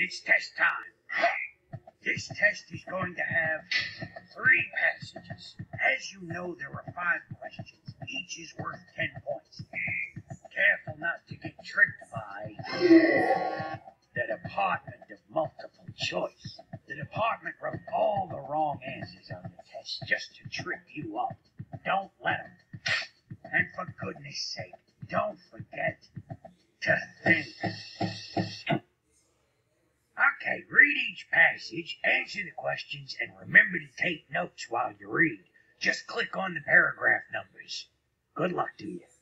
it's test time. This test is going to have 3 passages. As you know, there are 5 questions. Each is worth 10 points. Careful not to get tricked by the Department of Multiple Choice. The department wrote all the wrong answers on the test just to trip you up. Don't let them. And for goodness sake, don't forget to think. Okay, read each passage, answer the questions, and remember to take notes while you read. Just click on the paragraph numbers. Good luck to you.